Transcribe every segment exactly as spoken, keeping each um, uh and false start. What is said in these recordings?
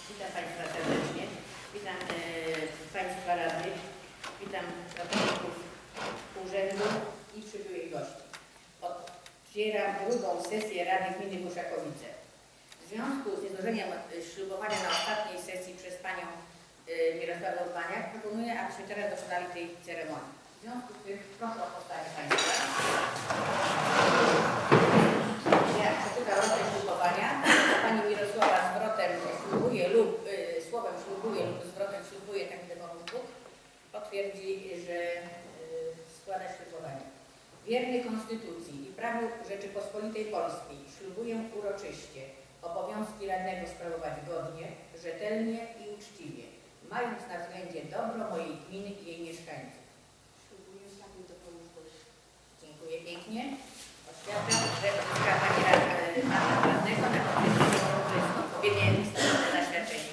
Witam Państwa serdecznie. Witam e, Państwa radnych. Witam pracowników urzędu i przybyłych gości. Otwieram drugą sesję Rady Gminy Buszakowice. W związku z niezłożeniem ślubowania na ostatniej sesji przez Panią e, Mirosławę Urbaniak proponuję, abyśmy teraz dokonali tej ceremonii. W związku z tym proszę o powstanie Państwa. Ja przeczytam rotę ślubowania. Pani Mirosława zwrotem ślubuje lub y, słowem ślubuje lub zwrotem ślubuje, tak wymowy Bóg, potwierdzi, że y, składa ślubowanie. Wierny Konstytucji i prawu Rzeczypospolitej Polskiej ślubuję uroczyście obowiązki radnego sprawować godnie, rzetelnie i uczciwie, mając na względzie dobro mojej gminy i jej mieszkańców. Ślubuję prawo do pomysłości. Dziękuję pięknie. Oświadczam, że uzyska Pani mandat radnego na odpowiednie zaświadczenie.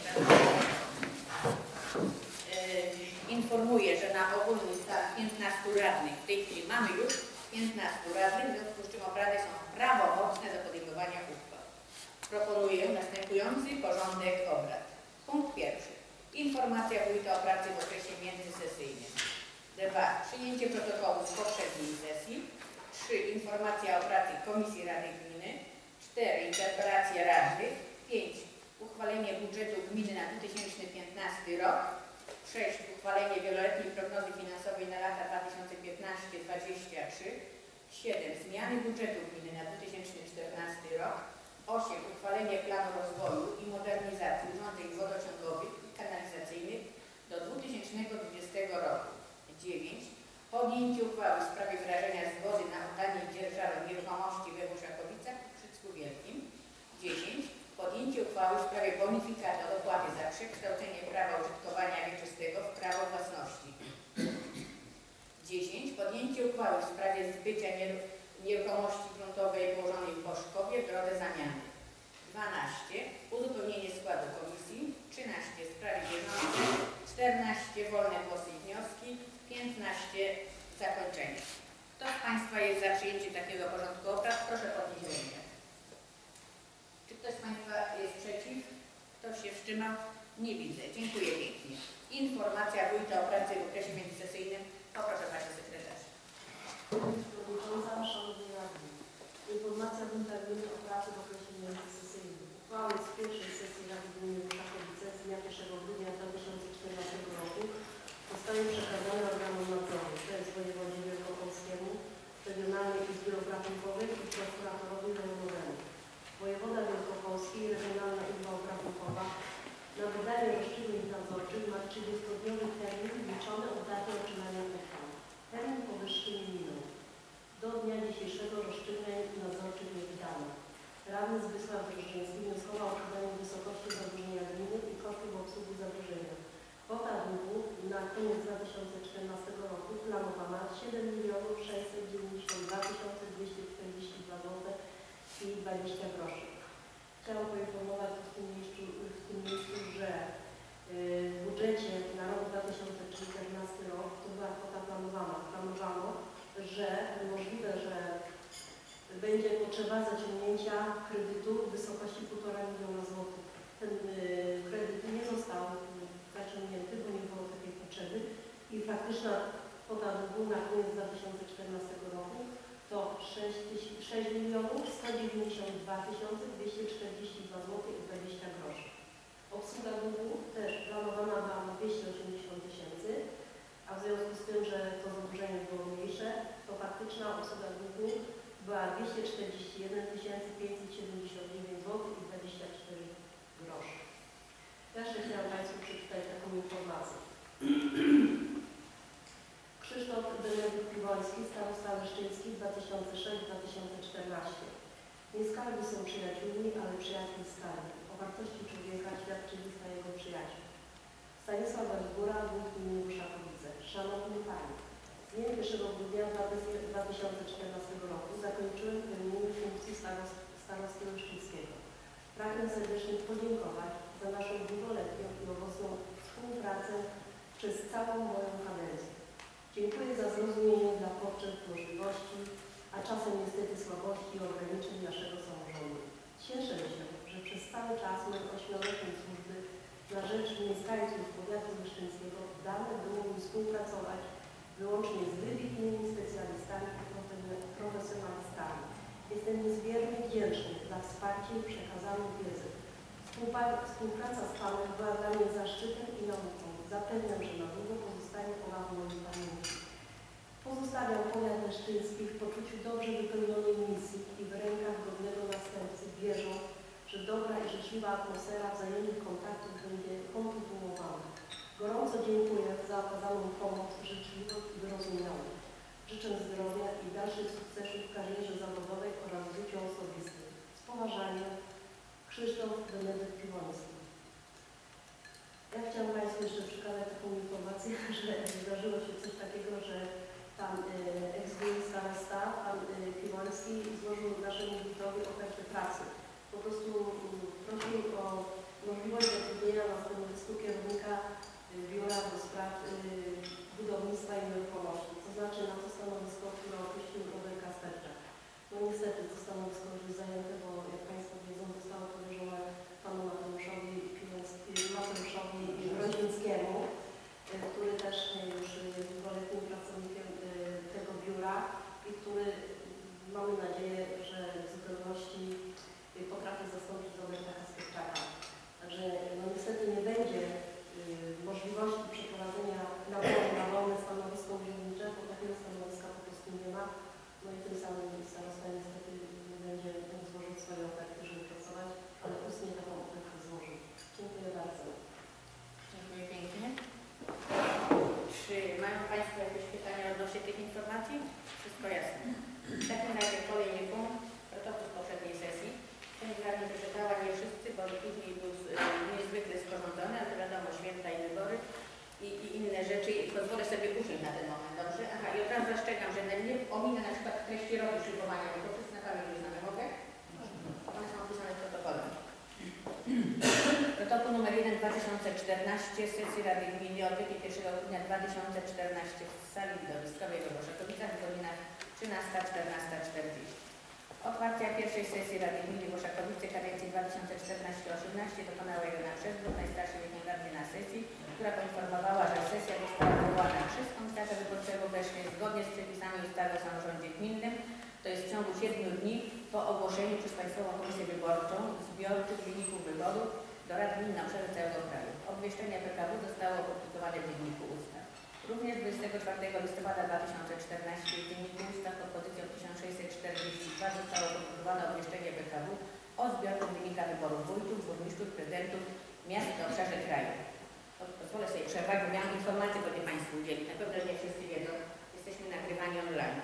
Informuję, że na ogólny stan piętnastu radnych, w tej chwili mamy już piętnastu radnych, w związku z czym obrady są prawomocne do podejmowania uchwał. Proponuję następujący porządek obrad. Punkt pierwszy. Informacja wójta o pracy w okresie międzysesyjnym. dwa. Przyjęcie protokołu z poprzedniej sesji. trzy. Informacja o pracy Komisji Rady Gminy. cztery. Interpelacje radnych. pięć. Uchwalenie budżetu gminy na dwa tysiące piętnasty rok. sześć. Uchwalenie wieloletniej prognozy finansowej na lata dwa tysiące piętnasty do dwa tysiące dwudziestego trzeciego. siedem. Zmiany budżetu gminy na dwa tysiące czternasty rok. osiem. Uchwalenie planu rozwoju i modernizacji urządzeń wodociągowych i kanalizacyjnych do dwa tysiące dwudziestego roku. dziewięć. Podjęcie uchwały w sprawie wyrażenia zgody na oddanie dzierżawy nieruchomości we Buszakowicach i Krzycku Wielkim. dziesięć. Podjęcie uchwały w sprawie bonifikaty od opłaty za przekształcenie prawa użytkowania wieczystego w prawo własności. dziesięć. Podjęcie uchwały w sprawie zbycia nieruchomości gruntowej położonej w Boszkowie w drodze zamiany. dwanaście. Uzupełnienie składu komisji. trzynaście. Sprawy bieżące. czternaście. Wolne głosy i wnioski. piętnaście. Zakończenie. Kto z Państwa jest za przyjęciem takiego porządku obrad? Proszę podnieść rękę. Czy ktoś z Państwa jest przeciw? Ktoś się wstrzymał? Nie widzę. Dziękuję pięknie. Informacja wójta o pracy w okresie międzysesyjnym. Poproszę Pani Sekretarz. Przewodnicząca, Szanowni Radni. Informacja wójta gminy o pracy w okresie międzysesyjnym. Uchwały z pierwszej sesji Rady Gminy Buszakowice z dnia pierwszego grudnia dwa tysiące czternastego roku zostały przekazane organom nadzoru, to jest wojewodzie wielkopolskiemu, Regionalnej Izbie Obrachunkowej i Prokuratorowi Rejonowemu. Wojewoda Wielkopolski i Regionalna Izba Obrachunkowa na wydanie rozstrzygnięć nadzorczych ma trzydziestodniowy termin liczony od daty otrzymania uchwał. Termin powyższy nie minął. Do dnia dzisiejszego rozstrzygnięć nadzorczych nie wydano. Radny Zbysław Drożdżyński wnioskował o podanie wysokości zadłużenia gminy i kosztów obsługi zadłużenia. Kwota długu na koniec dwa tysiące czternastego roku planowana siedem milionów sześćset dziewięćdziesiąt dwa tysiące dwieście czterdzieści dwa złote i dwadzieścia groszy. Chciałam poinformować w tym miejscu, w tym miejscu że w budżecie na rok dwa tysiące czternasty rok to była kwota planowana. Planowano, że możliwe, że będzie potrzeba zaciągnięcia kredytu w wysokości półtora miliona złotych. Ten kredyt nie został zaciągnięty, bo nie było takiej potrzeby i faktyczna kwota długu na koniec dwa tysiące czternastego roku to sześć milionów sto dziewięćdziesiąt dwa tysiące dwieście czterdzieści dwa złote i dwadzieścia groszy. Obsługa długu też planowana była na dwieście osiemdziesiąt tysięcy, a w związku z tym, że to zadłużenie było mniejsze, to faktyczna obsługa długu była dwieście czterdzieści jeden tysięcy pięćset siedemdziesiąt dziewięć złotych i dwadzieścia cztery groszy. Jeszcze chciałam Państwu przeczytać taką informację. Krzysztof Benedykt-Piwoński, starosta Leszczyński dwa tysiące szósty do dwa tysiące czternastego. Nie skargi są przyjaciółmi, ale przyjaciół skargi. O wartości człowieka świadczy lista jego przyjaciół. Stanisław Góra, wójt gminy Buszakowice. Szanowni Panie, z dniem pierwszego grudnia dwa tysiące czternastego roku zakończyłem pełnienie funkcji starosty Leszczyńskiego. Pragnę serdecznie podziękować za naszą długoletnią i owocną współpracę przez całą moją kadencję. Dziękuję za zrozumienie dla potrzeb, możliwości, a czasem niestety słabości i ograniczeń naszego samorządu. Cieszę się, że przez cały czas mojej ośmioletniej służby na rzecz mieszkańców powiatu leszczyńskiego dane było mi współpracować wyłącznie z wybitnymi specjalistami i profesjonalistami. Jestem niezmiernie wdzięczny za wsparcie i przekazaną wiedzę. Współpraca z Panem była dla mnie zaszczytem i nauką. Zapewniam, że na długo pozostanie Pana w mojej pamięci. Pozostawiam powiat leszczyński w poczuciu dobrze wypełnionej misji i w rękach godnego następcy, wierzą, że dobra i życzliwa atmosfera wzajemnych kontaktów będzie kontynuowana. Gorąco dziękuję za okazaną pomoc, życzliwość i wyrozumiałość. Życzę zdrowia i dalszych sukcesów w karierze zawodowej oraz w życiu osobistym. Z poważaniem, Krzysztof Benedykt Piwoński. Ja chciałam Państwu jeszcze przekazać taką informację, że zdarzyło się coś takiego, że pan y, ex-wójt starosta, pan y, Piwoński złożył naszemu wójtowi ofertę pracy. Po prostu y, prosił o możliwość zatrudnienia na stanowisku kierownika y, biura do spraw y, budownictwa i nieruchomości. To znaczy na to stanowisko, które określił Robert Kasperczak. No niestety to stanowisko już jest zajęte, bo jak Państwo wiedzą, zostało powierzone panu Mateuszowi Mateuszowi Mrozińskiemu, który też już jest długoletnim pracownikiem tego biura i który mamy nadzieję, że w zupełności potrafi zastąpić Roberta Kasperczaka. Także no niestety nie będzie możliwości przeprowadzenia naboru na wolne stanowisko urzędnicze, bo takiego stanowiska po prostu nie ma. No i tym samym starosta niestety nie będzie mógł złożyć swojej oferty, żeby pracować, ale ustnie taką ofertę złożył. Dziękuję bardzo. Dziękuję pięknie. Czy mają Państwo jakieś pytania odnośnie tych informacji? Wszystko jasne. W takim razie kolejny punkt, protokół z poprzedniej sesji. Część radnych przeczytała, nie wszyscy, bo później był niezwykle sporządzony, ale to wiadomo, święta i wybory i, i inne rzeczy. I pozwolę sobie usiąść na ten moment, dobrze? Aha, i od razu zastrzegam, że nie ominę na przykład treści roku ślubowania, bo to wszyscy na pamięć znamy, mogę? One są opisane w protokole. Protokół numer jeden dwa tysiące czternaście sesji Rady Gminy od pierwszego grudnia dwa tysiące czternaście w sali widowiskowej w Boszakowicach w godzinach trzynasta czternasta czterdzieści. Otwarcia pierwszej sesji Rady Gminy Boszakowice kadencji dwa tysiące czternaście osiemnaście dokonała Jelena Przezbruk, najstarszy wiekiem radny na sesji, która poinformowała, że sesja została powołana przez komisarza wyborczego weszły zgodnie z przepisami ustawy o samorządzie gminnym, to jest w ciągu siedmiu dni po ogłoszeniu przez Państwową Komisję Wyborczą zbiorczych wyników wyborów do Rad Gmin na obszarze całego kraju. Obwieszczenie P K W zostało opublikowane w Dzienniku Ustaw. Również dwudziestego czwartego listopada dwa tysiące czternastego w Dzienniku Ustaw pod pozycją tysiąc sześćset czterdzieści dwa zostało opublikowane obwieszczenie P K W o zbiorczych wynikach wyborów wójtów, burmistrzów, prezydentów miast w obszarze kraju. Pozwolę sobie przerwać, bo miałam informację, bo nie Państwu udzielić. Na pewno nie wszyscy wiedzą, jesteśmy nagrywani online.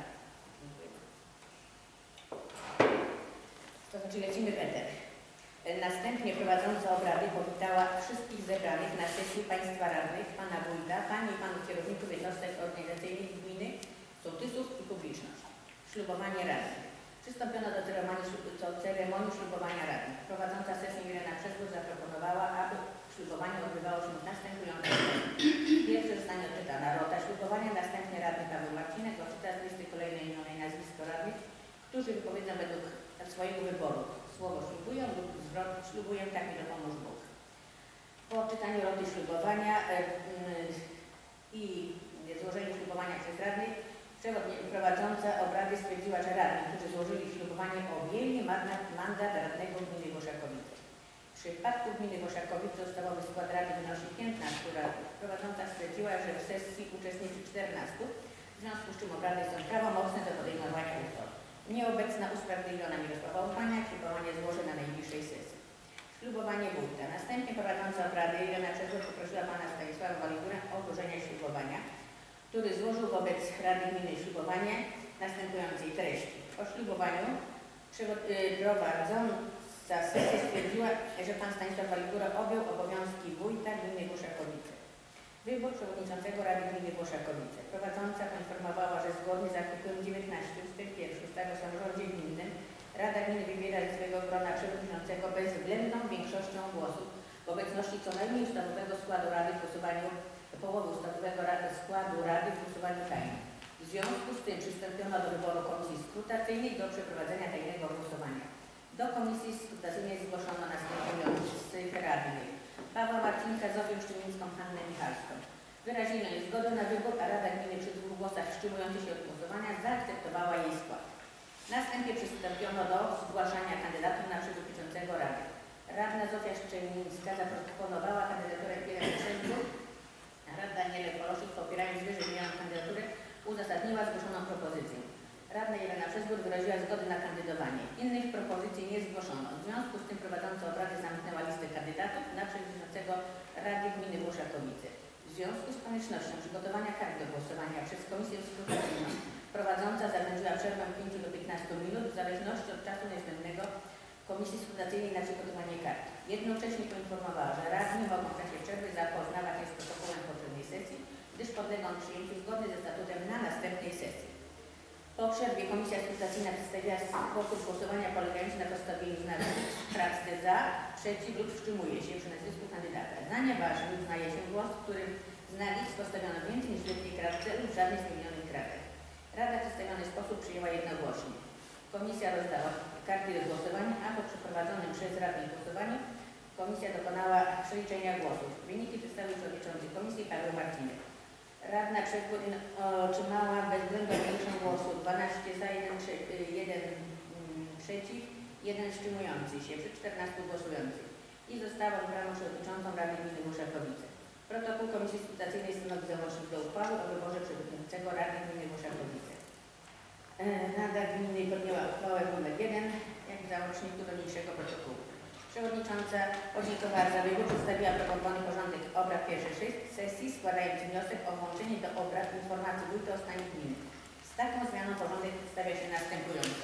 To znaczy lecimy w eter. Następnie prowadząca obrady powitała wszystkich zebranych na sesji Państwa Radnych, Pana Wójta, Pani i Panów Kierowników jednostek organizacyjnych gminy, sołtysów i publiczność. Ślubowanie radnych. Przystąpiono do ceremonii, do ceremonii ślubowania radnych. Prowadząca sesję Jelena Przezbruk zaproponowała, aby ślubowanie odbywało się w następujący sposób. Pierwsze zostanie odczytana rota ślubowania, następnie radny Paweł Marcinek odczyta z listy kolejnej imionej nazwisko radnych, którzy wypowiedzą według swojego wyboru słowo ślubują lub zwrot ślubuję, tak mi dopomóż Bóg. Po odczytaniu roty ślubowania yy, i złożeniu ślubowania przez radnych, prowadząca obrady stwierdziła, że radni, którzy złożyli ślubowanie, objęli mandat radnego gminy Boszakowice. W przypadku gminy Boszakowice ustawowy skład rady wynosi piętnastu radnych. Prowadząca stwierdziła, że w sesji uczestniczy czternastu, w związku z czym obrady są prawomocne do podejmowania uchwał. Nieobecna usprawiedliwiona Mirosława Urbaniak ślubowanie złoży na najbliższej sesji. Ślubowanie wójta. Następnie prowadząca obrady Jelena Przezbruk poprosiła pana Stanisława Waligura o złożenie ślubowania, który złożył wobec Rady Gminy ślubowanie następującej treści. O ślubowaniu prowadząca sesję stwierdziła, że pan Stanisław Waligura objął obowiązki wójta gminy Boszakowice. Wybór przewodniczącego Rady Gminy Boszakowice. Prowadząca poinformowała, że zgodnie z artykułem dziewiętnastym ustęp pierwszy ustawy o samorządzie gminnym Rada Gminy wybiera ze swojego grona przewodniczącego bezwzględną większością głosów w obecności co najmniej ustawowego składu Rady w głosowaniu, połowy ustawowego rady, składu Rady w głosowaniu tajnym. W związku z tym przystąpiono do wyboru komisji skrutacyjnej do przeprowadzenia tajnego głosowania. Do komisji skrutacyjnej zgłoszono następujących radnych: Paweł Marcinek, pełnomocnika Zofię Szczymińską, Hannę Michalską. Wyraziono jej zgodę na wybór, a Rada Gminy przy dwóch głosach wstrzymujących się od głosowania zaakceptowała jej skład. Następnie przystąpiono do zgłaszania kandydatów na przewodniczącego Rady. Radna Zofia Szczemińska zaproponowała kandydaturę Ireny Przezbur. Radna Daniela Kolosik, popierając wyżej wymienioną kandydaturę, uzasadniła zgłoszoną propozycję. Radna Irena Przezbur wyraziła zgodę na kandydowanie. Innych propozycji nie zgłoszono. W związku z tym prowadząca obrady zamknęła listę kandydatów na przewodniczącego Rady Gminy Włoszakowice. W związku z koniecznością przygotowania kart do głosowania przez Komisję Skrutacyjną prowadząca zarządziła przerwę pięć do piętnastu minut w zależności od czasu niezbędnego Komisji Skrutacyjnej na przygotowanie kart. Jednocześnie poinformowała, że radni mogą w czasie przerwy zapoznawać się z protokołem poprzedniej sesji, gdyż podlegą przyjęciu zgodnie ze statutem na następnej sesji. Po przerwie Komisja Skrutacyjna przedstawiła sposób głosowania polegający na postawieniu znaku w kratce za, przeciw lub wstrzymuje się przy nazwisku kandydata. Za nieważny uznaje się głos, w którym znak X postawiono więcej niż w jednej kratce lub żadnej z wymienionych kratek. Rada w przedstawiony sposób przyjęła jednogłośnie. Komisja rozdała karty do głosowania, a po przeprowadzonym przez radnych głosowaniu Komisja dokonała przeliczenia głosów. Wyniki przedstawił przewodniczący Komisji Paweł Marcinek. Radna Przezbur otrzymała bezwzględną większą głosów dwanaście za, jeden przeciw, jeden wstrzymujący się przy czternastu głosujących i została wybrana przewodniczącą Rady Gminy Włoszakowice. Protokół Komisji Skrutacyjnej stanowi załącznik do uchwały o wyborze przewodniczącego Rady Gminy Włoszakowice. Rada Gminy podjęła uchwałę numer jeden, jak w załączniku do niniejszego protokołu. Przewodnicząca podziękowała za wybór, przedstawiła proponowany porządek obrad pierwszej sesji, składając wniosek o włączenie do obrad informacji wójta o stanie gminy. Z taką zmianą porządek przedstawia się następująco.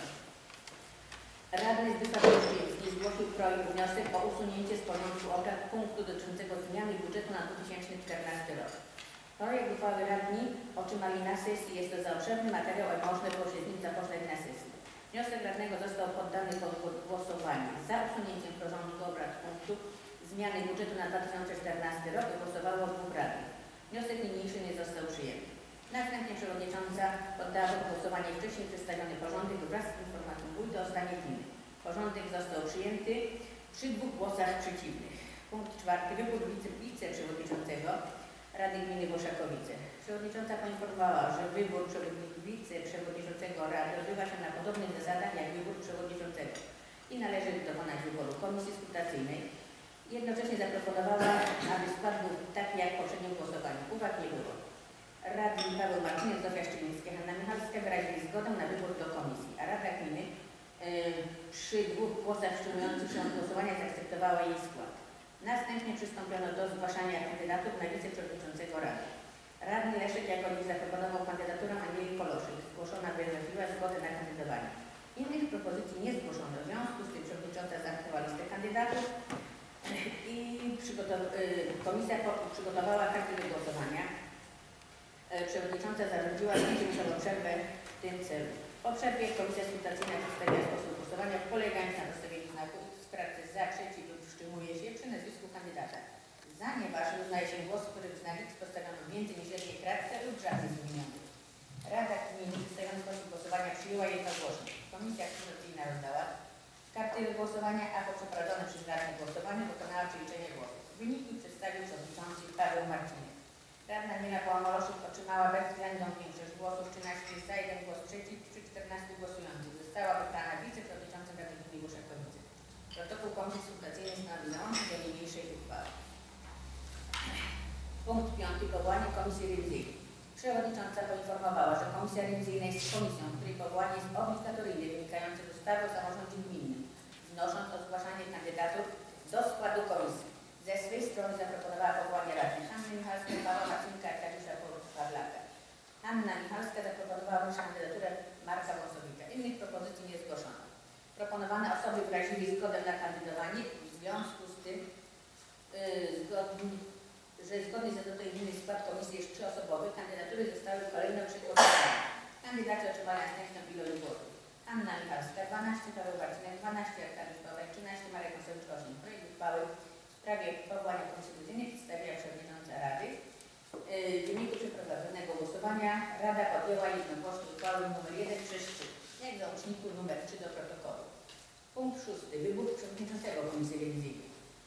Radny Zbigniew Olsztyński zgłosił projekt wniosek o usunięcie z porządku obrad punktu dotyczącego zmiany budżetu na dwa tysiące czternasty rok. Projekt uchwały radni otrzymali na sesji. Jest to za obszerny materiał, a można było się z nim zapoznać na sesji. Wniosek radnego został poddany pod głosowanie. Za usunięciem z porządku obrad punktu zmiany budżetu na dwa tysiące czternasty rok głosowało dwóch radnych. Wniosek niniejszy nie został przyjęty. Następnie przewodnicząca poddała pod głosowanie wcześniej przedstawiony porządek wraz z informacją wójta o stanie gminy. Porządek został przyjęty przy dwóch głosach przeciwnych. Punkt czwarty. Wybór wice, wiceprzewodniczącego Rady Gminy Włoszakowice. Przewodnicząca poinformowała, że wybór wiceprzewodniczącego Rady odbywa się na podobnych zasadach jak wybór przewodniczącego i należy dokonać wyboru Komisji Skrutacyjnej. Jednocześnie zaproponowała, aby skład był taki jak w poprzednim głosowaniu. Uwag nie było. Radni Paweł Marcinek, Zofia Szczemińska, Hanna Michalska wyrazili zgodę na wybór do komisji, a Rada Gminy yy, przy dwóch głosach wstrzymujących się od głosowania zaakceptowała jej skład. Następnie przystąpiono do zgłaszania kandydatów na wiceprzewodniczącego Rady. Radny Leszek Jakonik zaproponował kandydaturę Anieli Koloszyk. Zgłoszona wyraziła zgodę na kandydowanie. Innych propozycji nie zgłoszono. W związku z tym przewodnicząca zamknęła listę kandydatów i komisja przygotowała karty do głosowania. Przewodnicząca zarządziła pięciominutową przerwę w tym celu. Po przerwie Komisja Skrutacyjna przedstawiła sposób głosowania, polegając na rozstawieniu znaku w kratce za, przeciw lub wstrzymuje się przy nazwisku kandydata. Za nieważny uznaje się głos, w którym znak X postawiono więcej niż w jednej kratce lub żadnej z wymienionych. Rada Gminy przedstawiony sposób głosowania przyjęła jednogłośnie. Komisja Skrutacyjna rozdała karty do głosowania, a po przeprowadzonym przez radnych głosowaniu dokonała przeliczenia głosów. Wyniki przedstawił przewodniczący Paweł Marcinek. Radna Mira Połamoloszyk otrzymała bezwzględną większość głosów, trzynaście za, jeden głos przeciw przy czternastu głosujących. Została wybrana wiceprzewodniczącą Rady Gminy Włoszakowice. Protokół Komisji Skrutacyjnej stanowi załącznik do niniejszej uchwały. Punkt piąty. Powołanie Komisji Rewizyjnej. Przewodnicząca poinformowała, że Komisja Rewizyjna jest komisją, której powołanie jest obligatoryjne, wynikające z ustawy o samorządzie gminnym, wnosząc o zgłaszanie kandydatów do składu komisji. Ze swej strony zaproponowała powołanie radnych Hanny Michalskiej, Pawła Marcinka i Kasiusza Pawlaka. Hanna Michalska zaproponowała również kandydaturę Marka Wąsowicza. Innych propozycji nie zgłoszono. Proponowane osoby wyrazili zgodę na kandydowanie w związku z tym, yy, zgodni, że zgodnie z statutą gminy skład komisji jest trzyosobowy, kandydatury zostały kolejno przegłosowane. Kandydaci otrzymali następną ilość głosów. Hanna Michalska dwanaście, Paweł Marcinek dwanaście, Arkadiusz Pawlak trzynaście, Marek Wąsowicz osiem. Projekt uchwały w sprawie powołania konstytucyjnej przedstawiła przewodnicząca Rady. W wyniku przeprowadzonego głosowania Rada podjęła jednogłośnie uchwałę nr jeden przez trzy, jak w załączniku nr trzy do protokołu. Punkt szósty. Wybór przewodniczącego Komisji Rewizyjnej.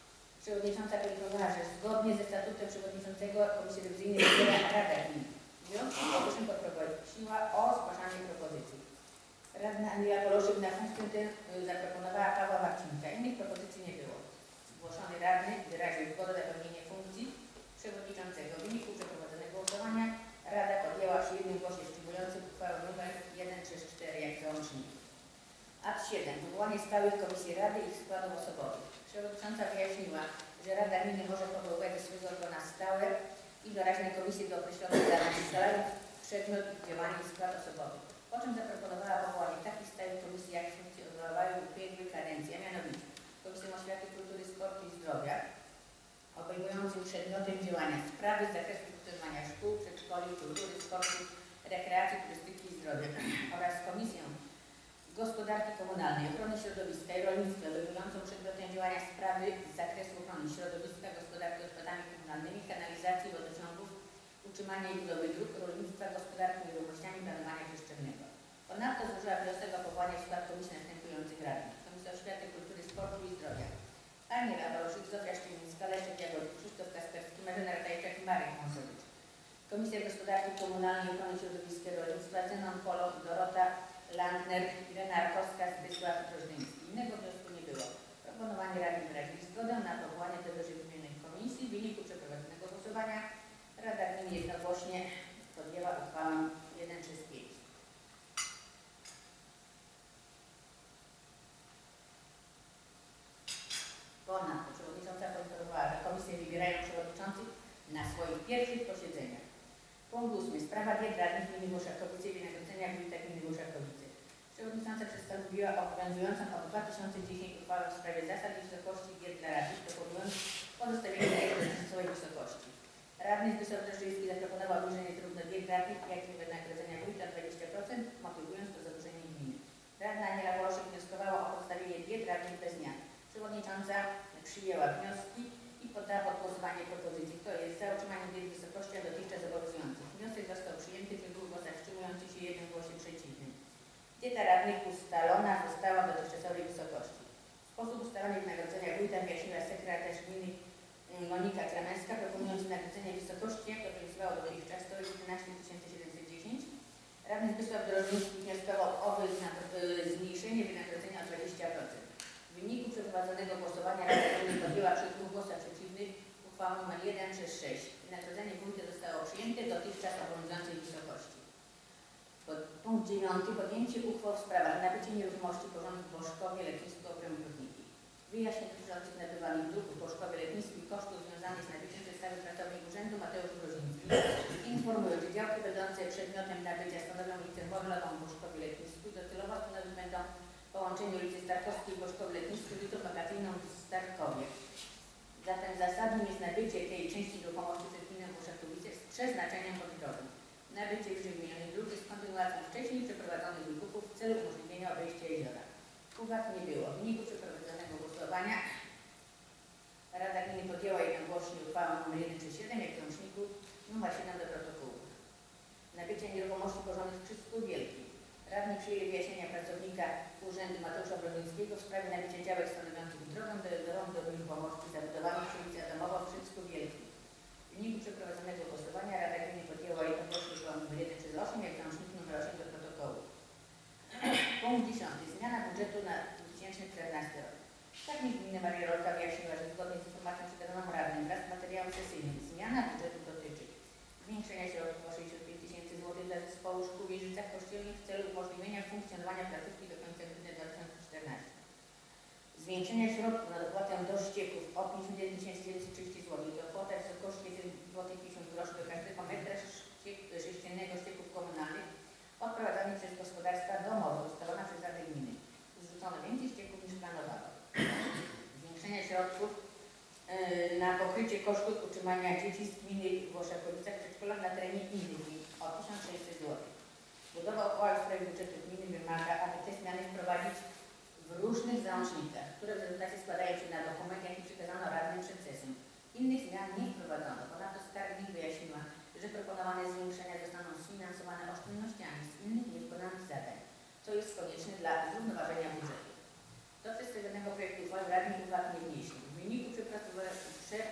Przewodnicząca poinformowała, że zgodnie ze statutem przewodniczącego Komisji Rewizyjnej wybiera Rada Gminy. W związku z powyższym poprosiła o zgłaszanie propozycji. Radna Aniela Poloszyk na funkcję tę zaproponowała Pawła Marcinka. Innych propozycji nie było. Zgłoszony radny wyraził zgodę na pełnienie funkcji przewodniczącego. W wyniku przeprowadzonego głosowania Rada podjęła przy jednym głosie wstrzymującym uchwałę nr jeden trzy cztery jak załącznik. Akt siedem. Powołanie stałych komisji Rady i ich składów osobowych. Przewodnicząca wyjaśniła, że Rada Gminy może powoływać do swojego grona stałe i doraźne komisje do określonych zadań, ustalając przedmiot ich działania i skład osobowy. Po czym zaproponowała powołanie takich stałych komisji, jak funkcje odgrywały w ubiegłej kadencji, a mianowicie Komisję Oświaty, Kultury, Sportu i Zdrowia, obejmującym przedmiotem działania sprawy z zakresu funkcjonowania szkół, przedszkoli, kultury, sportu, rekreacji, turystyki i zdrowia oraz Komisję Gospodarki Komunalnej, Ochrony Środowiska i Rolnictwa, obejmującą przedmiotem działania sprawy z zakresu ochrony środowiska, gospodarki odpadami komunalnymi, kanalizacji, wodociągów, utrzymania i budowy dróg, rolnictwa, gospodarki nieruchomościami, planowania przestrzennego. Ponadto złożyła wniosek o powołanie w skład komisji następujących radnych: Komisja Oświaty, Kultury, Sportu i Zdrowia. Aniela Poloszyk, Zofia Szczelińska, Leszek Jagodnik, Krzysztof Kasperski, Marzena Ratajczak i Marek Mąsowicz. Komisja Gospodarki Komunalnej, Ochrony Środowiska i Rolnictwa: Zenon Polo, Dorota Landner, Irena Arkowska, Zbysław Drożdyński. Innego wniosku nie było. Proponowani radni wyrazili zgodę na powołanie do wyżej wymienionych komisji. W wyniku przeprowadzonego głosowania Rada Gminy jednogłośnie podjęła uchwałę jeden przez pięć. Ponadto przewodnicząca poinformowała, że komisje wybierają przewodniczących na swoich pierwszych posiedzeniach. Punkt ósmy. Sprawa diet radnych gminy Włoszakowice i wynagrodzenia wójta gminy Włoszakowice. Przewodnicząca przedstawiła obowiązującą od dwa tysiące dziesiątego uchwałę w sprawie zasad i wysokości diet dla radnych, proponując pozostawienie diet dotychczasowej wysokości. Radny Zbysław Drożdyński zaproponował obniżenie zarówno diet radnych, jak i wynagrodzenia wójta dwadzieścia procent, motywując to zadłużenie gminy. Radna Aniela Poloszyk wnioskowała o pozostawienie diet radnych bez zmian. Przewodnicząca przyjęła wnioski i poddała pod głosowanie propozycji. Kto jest za utrzymaniem diet w wysokościach dotychczas obowiązujących? Wniosek został przyjęty przy dwóch głosach wstrzymujących się i jednym głosie przeciwnym. Dieta radnych ustalona została w dotychczasowej wysokości. Sposób ustalania wynagrodzenia wójta wyjaśniła sekretarz gminy Monika Klemenska, proponując wynagrodzenie w wysokości, jak obowiązywało dotychczas, to jest jedenaście tysięcy siedemset dziesięć. Radny Zbysław Drożdyński wnioskował o zmniejszenie wynagrodzenia o dwadzieścia procent. W wyniku przeprowadzonego głosowania Rada Gminy podjęła przy dwóch głosach przeciwnych uchwałę nr jeden przez sześć. Wynagrodzenie wójta zostało przyjęte w dotychczas obowiązującej wysokości. Pod, punkt dziewiąty. Podjęcie uchwał w sprawach nabycie nieruchomości porządku w Boszkowie, Letnisku, okręgu Prudniki. Wyjaśnień dotyczących nabywanych dróg w Boszkowie, Letnisku i kosztów związanych z nabyciem przedstawy pracownik Urzędu Mateusz Groziński informuje, że działki będące przedmiotem nabycia stanowią ulicę Morlową w Boszkowie, Letnisku. Docelowo stanowić będą połączenie ulicy Starkowskiej w Boszkowie, Letnisku z ulicą wakacyjną w Starkowie. Zatem zasadnym jest nabycie tej części nieruchomości przez gminę Włoszakowice z przeznaczeniem podmiotowym. Nabycie wyżej wymienionej dróg jest kontynuacją wcześniej przeprowadzonych wykupów w celu umożliwienia obejścia jeziora. Uwag nie było. W wyniku przeprowadzonego głosowania Rada Gminy podjęła jednogłośnie uchwałę nr jeden przez siedem jak w załączniku nr siedem do protokołu. Nabycie nieruchomości położonych w Trzysku Wielkim. Radni przyjęli wyjaśnienia pracownika Urzędu Mateusza Brodzińskiego w sprawie nabycia działek stanowiących drogę dojazdową do nieruchomości zabudowanych przy ulicy Adamowa w Trzysku Wielkim. W wyniku przeprowadzonego głosowania Rada Gminy podjęła jednogłośnie uchwałę nr jeden przez osiem jak w załączniku nr osiem do protokołu. Punkt dziesiąty. Zmiana budżetu na dwa tysiące czternasty rok. Skarbnik gminy Maria Rolka wyjaśniła, że zgodnie z informacją przekazaną radnym wraz z materiałem sesyjnym zmiana budżetu dotyczy zwiększenia środków o sześćdziesiąt pięć tysięcy złotych dla zespołu szkół w Wieżycach Kościelnych w celu umożliwienia funkcjonowania placówki do końca grudnia dwa tysiące czternastego. Zwiększenia środków na dopłatę do ścieków o pięćdziesiąt jeden tysięcy dziewięćset trzydzieści złotych. To kwota w wysokości jeden złoty pięćdziesiąt groszy do każdego metra sześciennego ścieków komunalnych odprowadzanych przez gospodarstwa domowe ustalona przez Radę Gminy. Zrzucono więcej ścieków niż planowano. Zwiększenie środków yy, na pokrycie kosztów utrzymania dzieci z gminy Włoszakowicach w przedszkolach na terenie innych gmin o tysiąc sześćset złotych. Budowa uchwały w sprawie budżetu gminy wymaga, aby te zmiany wprowadzić w różnych załącznikach, które w rezultacie składają się na dokument, jaki przekazano radnym przed sesją. Innych zmian nie wprowadzono. Ponadto skarbnik wyjaśniła, że proponowane zwiększenia zostaną sfinansowane oszczędnościami z innych niewykonanych zadań, co jest konieczne dla zrównoważenia budżetu. Do przedstawionego projektu uchwały radni uwag nie wnieśli. W wyniku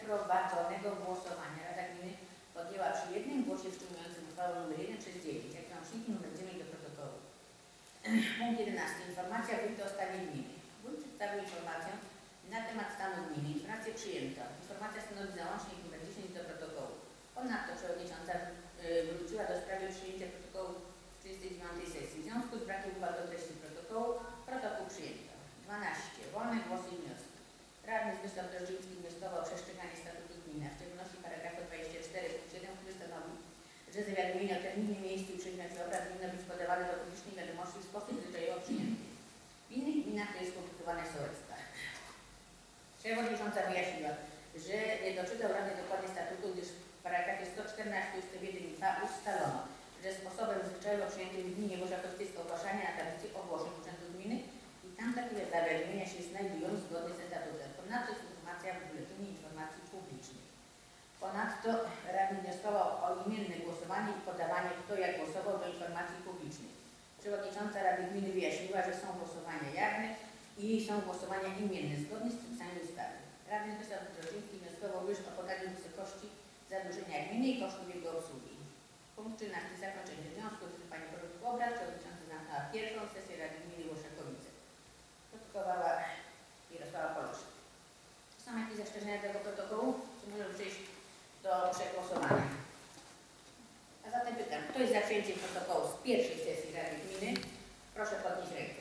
przeprowadzonego głosowania Rada Gminy podjęła przy jednym głosie wstrzymującym uchwałę nr jeden przez dziewięć, jak załączniki nr dziewięć do protokołu. Punkt jedenasty. Informacja wójta o stanie gminy. Wójt przedstawił informację na temat stanu gminy. Informację przyjęta. Informacja stanowi załącznik nr dziesięć do protokołu. Ponadto przewodnicząca wróciła do sprawy przyjęcia protokołu trzydziestej dziewiątej sesji. W związku z brakiem uwag do treści protokołu, protokół przyjęto. dwanaście. Wolne głosy i wnioski. Radny Zbyszlaw Drożdżyński wnioskował o przestrzeganie statutu gminy, a w szczególności paragrafu dwudziestego czwartego punkt siedem, który stanowi, że zawiadomienie o terminie, miejscu i przedmiocie obrad winno być podawane do publicznej wiadomości w sposób zwyczajowo przyjęty. W innych gminach to jest publikowane sołectwa. Przewodnicząca wyjaśniła, że nie doczytał Rady dokładnie statutu, gdyż w paragrafie sto czternaście ust. jeden i dwa ustalono, że sposobem zwyczajowo przyjętym w gminie Włoszakowskiej jest ogłaszanie na tablicy ogłoszeń Urzędu Gminy i tam takie zawiadomienia się znajdują zgodnie z statutem. Ponadto jest informacja w Biuletynie Informacji Publicznej. Ponadto radny wnioskował o imienne głosowanie i podawanie, kto jak głosował, do informacji publicznej. Przewodnicząca Rady Gminy wyjaśniła, że są głosowania jawne i są głosowania imienne, zgodnie z przepisami ustawy. Radny Zbyszlaw Drożdżyński wnioskował już o podaniu wysokości zadłużenia gminy i kosztów jego obsługi. Punkt trzynasty. Zakończenie wniosku o wycofanie porządku obrad. Przewodnicząca zamknęła pierwszą sesję Rady Gminy Włoszakowice. Protokowała Jarosława Poloszka. Są jakieś zastrzeżenia tego protokołu? Czy możemy przejść do przegłosowania? A zatem pytam, kto jest za przyjęciem protokołu z pierwszej sesji Rady Gminy? Proszę podnieść rękę.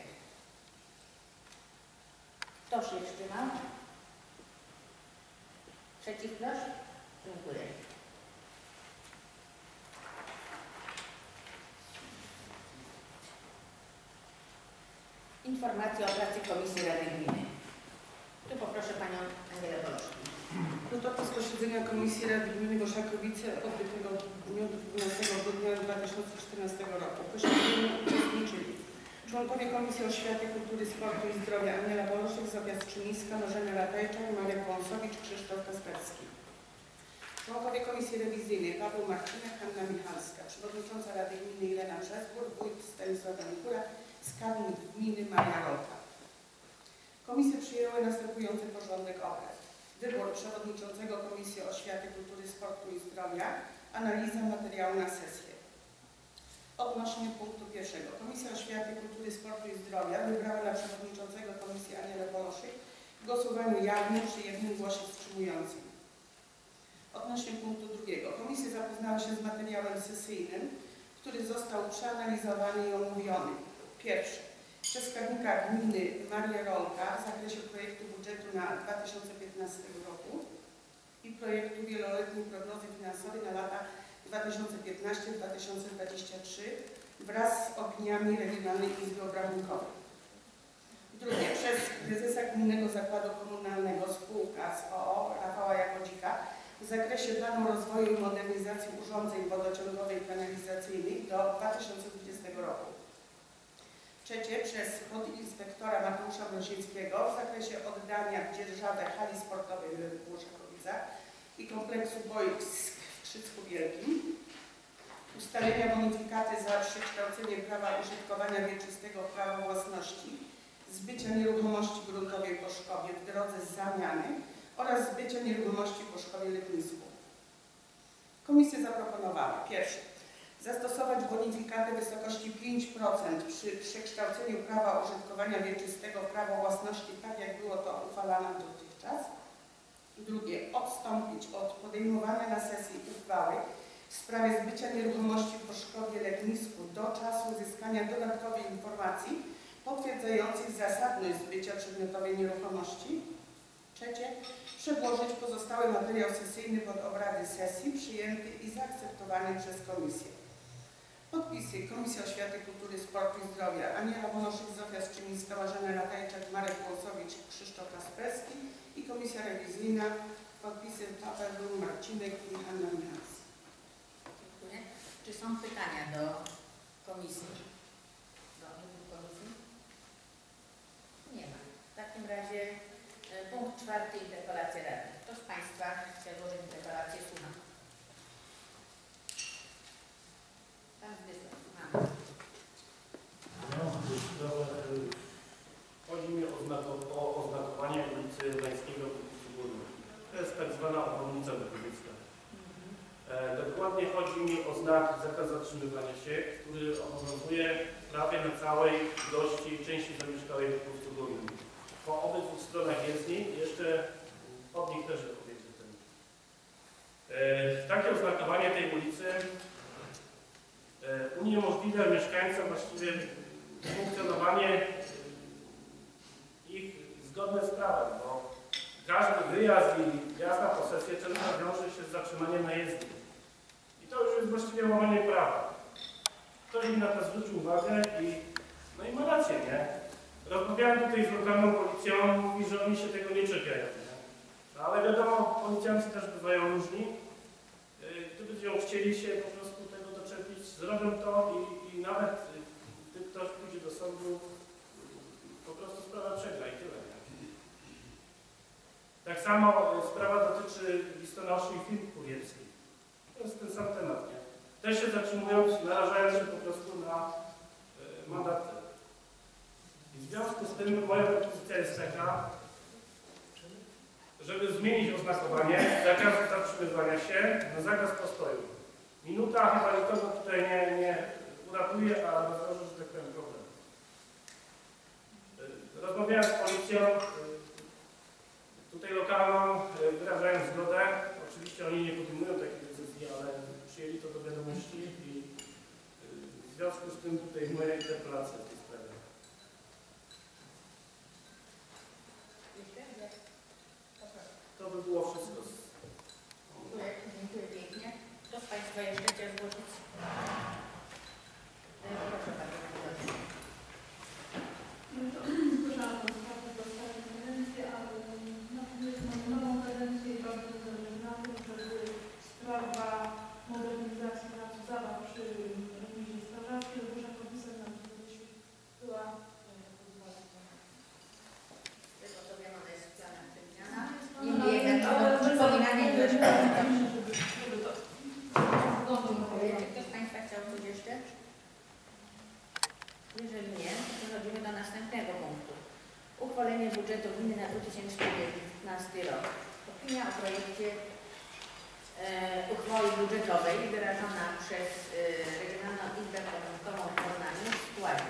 Kto się wstrzymał? Przeciw ktoś? Dziękuję. Informacja o pracy Komisji Rady Gminy. Tu poproszę Panią Anielę Poloszkę. Protokół z posiedzenia Komisji Rady Gminy Włoszakowice odbytego w dniu dwunastego grudnia dwa tysiące czternastego roku. W posiedzeniu uczestniczyli członkowie Komisji Oświaty, Kultury, Sportu i Zdrowia Aniela Poloszek, Zofia Strzymińska, Marzena Ratajczak, Marek Wąsowicz, Krzysztof Kasperski. Członkowie Komisji Rewizyjnej Paweł Marcinek, Hanna Michalska, Przewodnicząca Rady Gminy Irena Brzezbur, Wójt Stanisław Mikula, Skarbnik Gminy Maria Rolka. Komisje przyjęły następujący porządek obrad. Wybór Przewodniczącego Komisji Oświaty, Kultury, Sportu i Zdrowia, analiza materiału na sesję. Odnośnie punktu pierwszego. Komisja Oświaty, Kultury, Sportu i Zdrowia wybrała na Przewodniczącego Komisji Anielę Poloszek w głosowaniu jawnym przy jednym głosie wstrzymującym. Odnośnie punktu drugiego. Komisja zapoznała się z materiałem sesyjnym, który został przeanalizowany i omówiony. Pierwsze. Przez skarbnika gminy Marię Rolka w zakresie projektu budżetu na dwa tysiące piętnasty roku i projektu wieloletniej prognozy finansowej na lata dwa tysiące piętnasty do dwa tysiące dwudziestego trzeciego wraz z opiniami Regionalnej Izby Obrachunkowej. Drugie. Przez prezesa Gminnego Zakładu Komunalnego spółka z o o Rafała Jagodzika w zakresie planu rozwoju i modernizacji urządzeń wodociągowej i kanalizacyjnej do dwa tysiące dwudziestego roku. Trzecie, przez podinspektora Mateusza Mrozińskiego w zakresie oddania w dzierżawę hali sportowej w Włoszakowicach i kompleksu boisk w Krzycku Wielkim, ustalenia bonifikaty za przekształcenie prawa użytkowania wieczystego w prawo własności, zbycia nieruchomości gruntowej po Szkowie w drodze zamiany oraz zbycia nieruchomości po Szkowie Letnisku. Komisje zaproponowały pierwsze. Zastosować bonifikatę w wysokości pięć procent przy przekształceniu prawa użytkowania wieczystego w prawo własności, tak jak było to uchwalane dotychczas. Drugie, odstąpić od podejmowania na sesji uchwały w sprawie zbycia nieruchomości po Szkowie Letnisku do czasu uzyskania dodatkowej informacji potwierdzających zasadność zbycia przedmiotowej nieruchomości. Trzecie, przedłożyć pozostały materiał sesyjny pod obrady sesji, przyjęty i zaakceptowany przez Komisję. Podpisy Komisja Oświaty, Kultury, Sportu i Zdrowia Aniela Poloszek, Zofia Strzymińska, Marzena Ratajczak, Marek Wąsowicz, Krzysztof Kasperski i Komisja Rewizyjna. Podpisy Paweł Marcinek i Hanna Michalska. Dziękuję. Czy są pytania do Komisji? Do Komisji? Nie ma. W takim razie e, punkt czwarty, interpelacja Rady. Kto z Państwa chce złożyć interpelację? Słucham. Pan Zbysław, słuchamy. No, chodzi mi o, oznako, o oznakowanie ulicy Gdańskiego w Górnym. To jest tak zwana chodzi mi o znak zakaz zatrzymywania się, który obowiązuje prawie na całej ilości części zamieszkałej do punktu górnym. Po obydwu stronach jezdni jeszcze chodnik też jest obiektem ten. Takie oznakowanie tej ulicy uniemożliwia mieszkańcom właściwie funkcjonowanie ich zgodne z prawem, bo każdy wyjazd i jazda na posesję często wiąże się z zatrzymaniem na jezdni. I to już jest właściwie łamanie prawa. Ktoś mi na to zwrócił uwagę i no i ma rację, nie? Rozmawiałem tutaj z lokalną policją, mówi, że oni się tego nie czepiają. Nie? No, ale wiadomo, policjanci też bywają różni. Gdyby chcieli się po prostu tego doczepić, zrobią to i, i nawet gdy ktoś pójdzie do sądu, po prostu sprawa przegra i tyle. Nie? Tak samo sprawa dotyczy listonoszy i firm kurierskich. To jest ten sam temat, nie? Też się zatrzymują, narażając się po prostu na y, mandaty. I w związku z tym moja propozycja jest taka, żeby zmienić oznakowanie zakazu zatrzymywania się na zakaz postoju. Minuta chyba nikogo tutaj nie, nie uratuje, a rozwiąże, że tak powiem, problem. Rozmawiałem z policją, tutaj lokalną, wyrażając zgodę. Oczywiście oni nie podejmują takiej decyzji, ale przyjęli to do wiadomości i w związku z tym tutaj moja interpelacja w tej sprawie. To by było wszystko. Dziękuję, dziękuję pięknie. Kto z Państwa jeszcze chciał zgłosić? Proszę bardzo. Słyszałam o sprawie do starej kadencji, ale mamy nową kadencję i bardzo zależy na tym, żeby sprawa modernizacji placu zabaw przy remizie strażackiej Róża Kowisem nam była podważona. Z tego co wiem, ona jest w planach wymiana. Niemniej jednak to przypominanie też. Czy ktoś z Państwa chciał coś jeszcze? Jeżeli nie, to przechodzimy do następnego punktu. Uchwalenie budżetu gminy na dwa tysiące piętnasty rok. Opinia o projekcie e, uchwały budżetowej wyrażona przez e, Regionalną Izbę Obrachunkową w Poznaniu w składzie.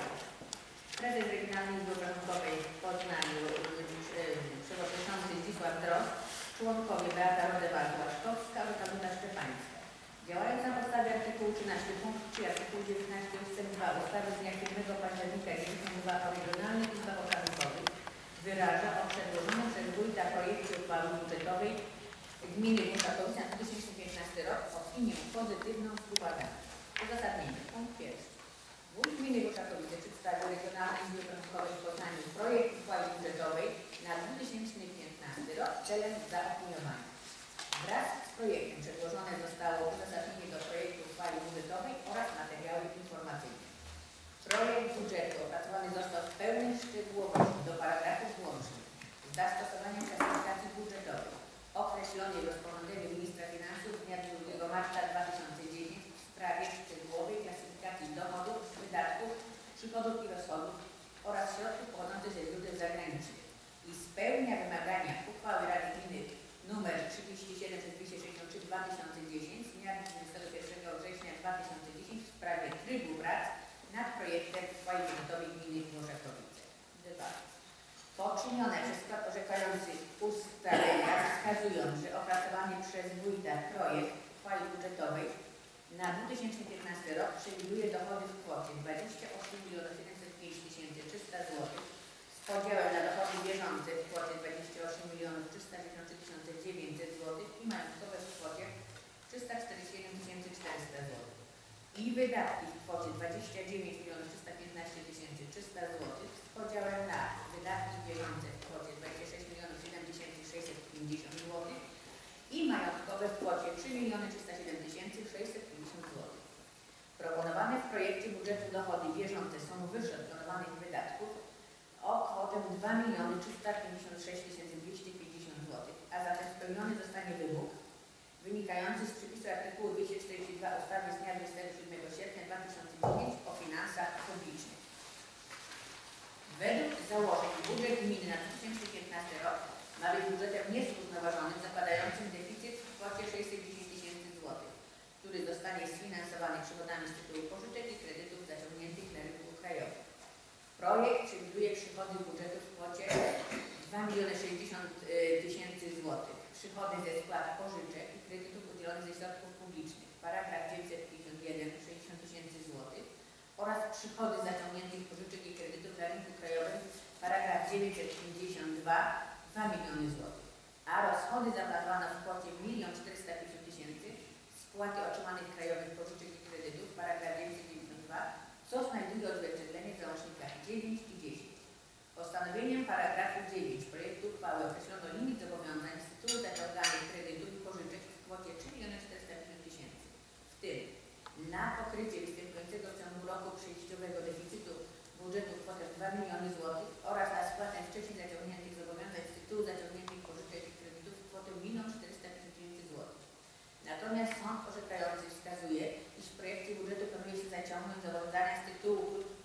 Prezes Regionalnej Izby Obrachunkowej w Poznaniu, e, przewodniczący Zdzisław Drozd, członkowie Beata Rodewald-Łaszkowska oraz Katarzyna Szczepańska. Działając na podstawie artykułu trzynaście punkt trzy artykułu dziewiętnaście ustęp dwa ustawy z dnia siódmego października dziewięćdziesiąt dwa o Regionalnych Izbach Obrachunkowych wyraża o przedłożonym przez wójta projekcie uchwały budżetowej gminy Włoszakowice na dwa tysiące piętnasty rok opinię pozytywną z uwagami. Uzasadnienie. Punkt pierwszy. Wójt gminy Włoszakowice przedstawił Regionalnej Izbie Obrachunkowej w Poznaniu projekt uchwały budżetowej na dwa tysiące piętnasty rok celem zaopiniowania. Wraz z projektem przedłożone zostało uzasadnienie do projektu uchwały budżetowej oraz materiały informacyjne. Projekt budżetu opracowany został w pełnej szczegółowości do paragrafów włącznych z zastosowaniem klasyfikacji budżetowej określonej w rozporządzeniu Ministra Finansów z dnia drugiego marca dwa tysiące dziewiątego w sprawie szczegółowej klasyfikacji dochodów, wydatków, przychodów i rozchodów oraz środków pochodzących ze źródeł zagranicznych i spełnia wymagania uchwały Rady Gminy nr trzydzieści siedem przez dwieście sześćdziesiąt trzy dwa tysiące dziesięć z dnia dwudziestego pierwszego września dwa tysiące dziesiątego w sprawie trybu prac nad projektem uchwały budżetowej gminy Włoszakowice. dwa. Poczynione przez skład orzekający ustalenia wskazują, że opracowany przez wójta projekt uchwały budżetowej na dwa tysiące piętnasty rok przewiduje dochody w kwocie dwadzieścia osiem milionów siedemset pięć tysięcy trzysta złotych z podziałem na dochody bieżące w kwocie dwadzieścia osiem milionów trzysta dziewięćdziesiąt trzy tysiące dziewięćset złotych i majątkowe w kwocie trzysta czterdzieści jeden tysięcy czterysta złotych i wydatki w kwocie dwadzieścia dziewięć milionów trzysta piętnaście tysięcy trzysta złotych z podziałem na wydatki bieżące w kwocie dwadzieścia sześć milionów siedem tysięcy sześćset pięćdziesiąt złotych i majątkowe w kwocie trzy miliony trzysta siedem tysięcy sześćset pięćdziesiąt złotych. Proponowane w projekcie budżetu dochody bieżące są wyższe od planowanych wydatków o kwotę dwa miliony trzysta pięćdziesiąt sześć tysięcy dwieście pięćdziesiąt złotych, a zatem spełniony zostanie wymóg wynikający z przepisu artykułu dwieście czterdzieści dwa ustawy z dnia dwudziestego siódmego sierpnia dwa tysiące dziewiątego o finansach publicznych. Według założeń budżet gminy na dwa tysiące piętnasty rok ma być budżetem niezrównoważonym, zakładającym deficyt w kwocie sześćset dziesięć tysięcy złotych, który zostanie Przychody ze spłat pożyczek i kredytów udzielonych ze środków publicznych, paragraf dziewięćset pięćdziesiąt jeden, sześćdziesiąt tysięcy złotych oraz przychody zaciągniętych pożyczek i kredytów na rynku krajowym, paragraf dziewięćset pięćdziesiąt dwa, dwa miliony złotych, a rozchody zaplanowano w kwocie milion czterysta pięćdziesiąt tysięcy, spłaty otrzymanych krajowych pożyczek i kredytów, paragraf dziewięćset dziewięćdziesiąt dwa, co znajduje odzwierciedlenie w załącznikach dziewięć i dziesięć. Postanowieniem paragrafu dziewięć projektu uchwały określono limit zobowiązań z tytułu zaciąganych kredytów i pożyczek w kwocie trzy miliony czterysta pięćdziesiąt tysięcy, w tym na pokrycie występującego w ciągu roku przejściowego deficytu budżetu kwotę dwa miliony złotych oraz na spłatę wcześniej zaciągniętych zobowiązań z tytułu zaciągniętych pożyczek i kredytów w kwotę milion czterysta pięćdziesiąt tysięcy złotych. Natomiast sąd orzekający wskazuje, iż w projekcie budżetu planuje się zaciągnąć zobowiązania z tytułu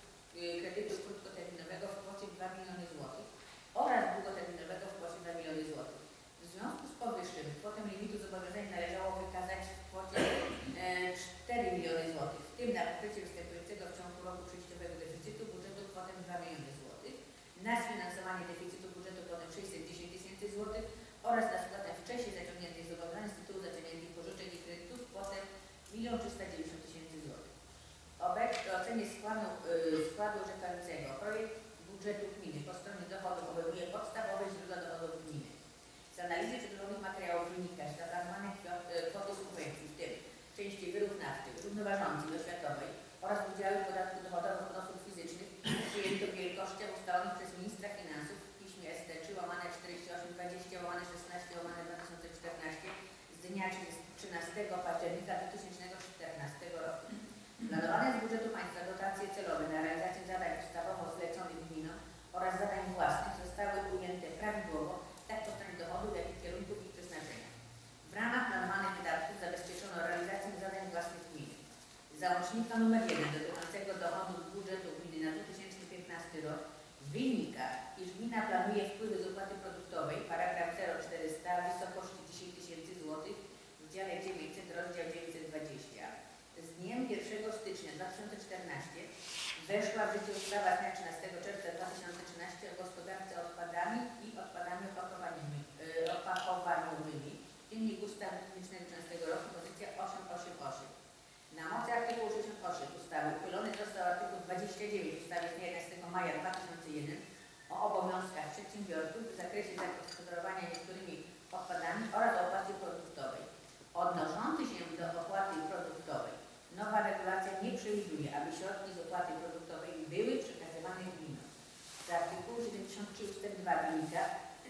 kredytu krótkoterminowego w kwocie dwa miliony złotych oraz długoterminowego w kwocie dwa miliony złotych. W związku z powyższym kwotę limitu zobowiązań należało wykazać w kwocie e, cztery miliony złotych, w tym na pokrycie występującego w ciągu roku przejściowego deficytu budżetu kwotę dwa miliony złotych, na sfinansowanie deficytu budżetu kwotę sześćset dziesięć tysięcy złotych oraz na spłatę wcześniej zaciągniętych zobowiązań z tytułu zaciągniętych pożyczek i kredytów kwotę milion trzysta dziewięćdziesiąt tysięcy złotych. Obecnie w ocenie składu, yy, składu orzekającego projekt budżetu gminy po stronie dochodów obejmuje podstawowe źródła dochodów gminy. Z analizy przedłożonych materiałów wynika, że zaplanowane kwoty subwencji, w tym części wyrównawczych, równoważących oświatowej oraz udziały w podatku dochodowym od osób fizycznych przyjęto w wielkościach ustalonych przez ministra finansów w piśmie S T trzy łamane czterdzieści osiem dwadzieścia łamane szesnaście łamane dwa tysiące czternaście z dnia trzynastego października dwa tysiące czternastego roku. Planowane z budżetu państwa dotacje celowe na realizację zadań ustawowo zleconych gminom oraz zadań własnych zostały ujęte prawidłowo, tak po stronie dochodów, jak i kierunków ich przeznaczenia. W ramach planowanych wydatków zabezpieczono realizację zadań własnych gminy. Z załącznika nr jeden dotyczącego dochodów budżetu gminy na dwa tysiące piętnasty rok wynika, iż gmina planuje wpływy z opłaty produktowej, paragraf zero czterysta w wysokości dziesięć tysięcy złotych w dziale dziewięćset, rozdział dziewięćset dwadzieścia. Z dniem pierwszego stycznia dwa tysiące czternastego weszła w życie ustawa z dnia trzynastego czerwca dwa tysiące trzynastego o gospodarce odpadami i odpadami opakowaniowymi, yy, opakowaniowymi. Dziennik Ustaw dwa tysiące trzynastego roku, pozycja osiem osiem osiem. Na mocy artykułu sześćdziesiąt osiem ustawy uchylony został artykuł dwadzieścia dziewięć ustawy z dnia jedenastego maja dwa tysiące pierwszego o obowiązkach przedsiębiorców w zakresie zagospodarowania niektórymi odpadami oraz o opłacie produktowej. Odnoszący się do opłaty produktowej, nowa regulacja nie przewiduje, aby środki z opłaty produktowej były przekazywane gminom. Z artykułu siedemdziesiąt trzy ustęp dwa wynika,